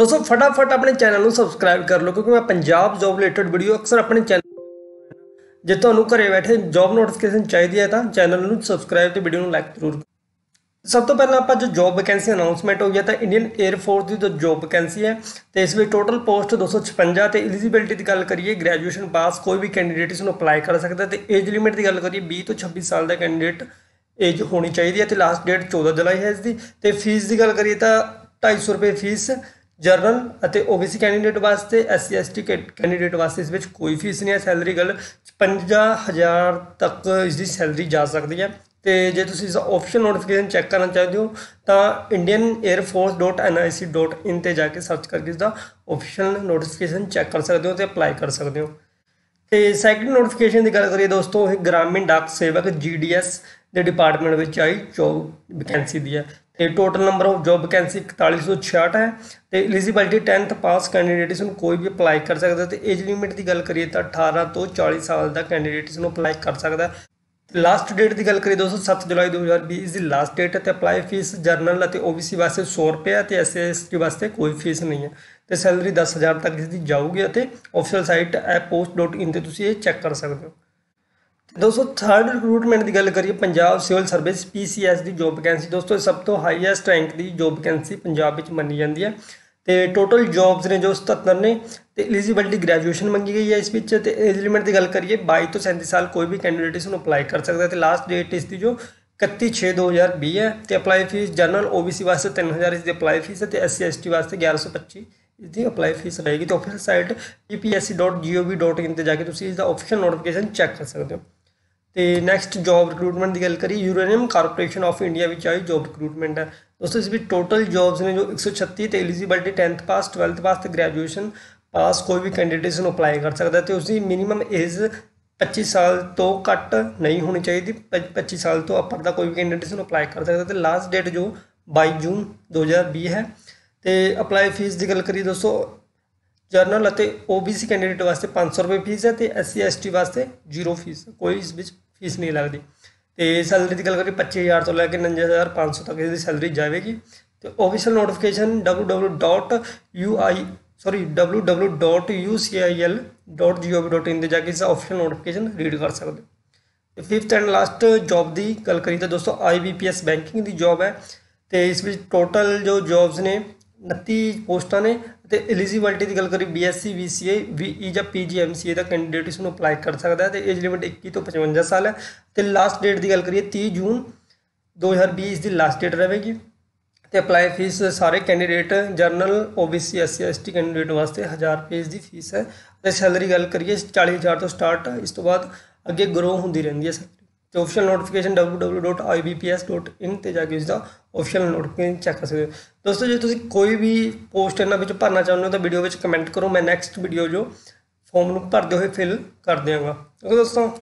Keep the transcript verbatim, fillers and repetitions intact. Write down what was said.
दोस्तों फटाफट अपने चैनल को सबसक्राइब कर लो क्योंकि मैं पंजाब जॉब रिलेटेड वीडियो अक्सर अपने चैनल जे तुहानू घरे बैठे जॉब नोटिफिकेशन चाहिए है तो चैनल को सबसक्राइब तो वीडियो लाइक जरूर। सब तो पहले आप जो जॉब वैकेंसी अनाउंसमेंट हो गया तो इंडियन एयरफोर्स की जो जॉब वैकेंसी है तो इस टोटल पोस्ट दो सौ छपंजा तो एलिजिबिलिटी की गल करिए ग्रैजुएशन पास कोई भी कैंडीडेट इसमें अप्लाई कर सकता है। तो एज लिमिट की गल करिए बीस तो छब्बीस साल का कैंडीडेट एज होनी चाहिए है। लास्ट डेट चौदह जुलाई है इसकी। तो फीस की गल करिए तो ढाई सौ रुपये फीस जरनल और ओ बी सी कैंडीडेट वास्ते S C S T candidate वास्ते इस कोई फीस नहीं है। सैलरी गल छपंजा हज़ार तक इसकी सैलरी जा सकती है। तो जे तुम इसका ऑफिशियल नोटिफिकेशन चैक करना चाहते हो तो Indian air force dot N I C dot in पर जाके सर्च करके इसका ऑफिशियल नोटिफिकेशन चैक कर सकते हो तो अप्लाई कर सकते हो। तो सैकेंड नोटिफिकेशन की गल करिए दोस्तों Gramin Dak Sevak G D S के डिपार्टमेंट में आई जॉब वैकेंसी दी है। तो total number of job vacancy इकतालीस सौ छियाठ है। तो एलिजिबिलिटी टेंथ पास कैंडीडेट इसमें कोई भी अप्लाई कर सकता है। तो एज लिमिट की गल करिए तो अठारह तो चालीस साल का कैंडीडेट इसमें अप्लाई कर सकता है। लास्ट डेट की गल करिए दोस्तों सत्त जुलाई दो हज़ार बीस की लास्ट डेट है। तो अप्लाई फीस जरनल और ओ बी सी वास्ते सौ रुपये है। तो एस सी एस टी वास्ते कोई फीस नहीं है। तो सैलरी दस हज़ार तक इसकी जाऊगी। ऑफिशियल साइट है पोस्ट डॉट इन पर तुम ये चैक कर सकते हो। दोस्तों थर्ड रिक्रूटमेंट की गल करिए Punjab civil service P C S की जॉब वैकेंसी दोस्तों सब तो हाईएस्ट रैंक की जॉब वैकेंसी पंजाब में मनी जाती है। तो टोटल जॉब्स ने जो सतहत्तर ने तो एलिजिबिलिटी ग्रैजुएशन मंगी गई है इस विच। तो एज लिमिट की गल करिए बाईस तो सैंतीस साल कोई भी कैंडीडेट इसमें अप्लाई कर सकता है। तो लास्ट डेट इसकी जो इकत्ती छे दो हज़ार भी है। तो apply fees general O B C वास्ते तीन हज़ार इसकी अप्लाई फीस है। तो एस सी एस टी वास्ते ग्यारह सौ पच्ची इसकी अप्लाई फीस रहेगी। तो official site P P S C dot G O V dot in पर जाके तुम इसका ऑफिशियल नोटिफिकेशन चैक कर सकते हो। तो नैक्सट जॉब रिक्रूटमेंट की गल करिए यूरेनियम कारपोरेशन ऑफ इंडिया में आई जॉब रिक्रूटमेंट है दोस्तों। इस टोटल जॉब्स ने जो एक सौ छत्ती तो eligibility tenth pass twelfth pass तो ग्रैजुएशन पास कोई भी कैंडीडेट इसमें अप्लाई कर सकता है। तो उसकी मिनीमम एज पच्चीस साल तो घट नहीं होनी चाहिए। पच्चीस साल तो अपर का कोई भी कैंडीडेट इसमें अप्लाई कर सकता है। तो लास्ट डेट जो बाईस जून दो हज़ार भी है। तो अप्लाई फीस की गल करिए दोस्तों general O B C candidate वास्ते पाँच सौ रुपये फीस है। तो एस सी एस टी वास्ते जीरो फीस कोई इस फीस नहीं लगती। तो सैलरी की गल करिए पच्चीस हज़ार तो लैके उनंजा हज़ार पाँच सौ तक इसकी सैलरी जाएगी। तो official notification W W dot U I sorry W W dot U C I L dot G O V dot in जाके इसका ऑफिशियल नोटिफिकेशन रीड कर सकते। तो फिफ्थ एंड लास्ट जॉब की गल करिए तो दोस्तों I B P S banking की जॉब है। तो इस टोटल जो जॉब्स ने उनती पोस्टा ने। तो एलिजिबिलिटी की गल करिए B S C B C A V E या पी जी एम सी ए का कैंडीडेट इसमें अप्लाई कर सकता है। तो एज लिमिट इक्कीस तो पचवंजा साल है। तो लास्ट डेट की गल करिए तीस जून दो हज़ार बीस की लास्ट डेट रहेगी। तो अप्लाई फीस सारे candidate general O B C S C S T candidate वास्ते हज़ार रुपये की फीस है। तो सैलरी गल करिए चालीस हज़ार तो स्टार्ट इस तो बाद अगे ग्रो होती रहती है सैलरी। तो official notification W W dot I B P S dot in पर जाके इसका ऑफिशियल नोटिफिकेशन चैक कर सकते हो। दोस्तों जो तुम कोई भी पोस्ट इन्होंने भरना चाहते हो तो वीडियो में कमेंट करो। मैं नैक्सट वीडियो जो फॉर्म भरते हुए फिल कर देंगे। ओके दोस्तों।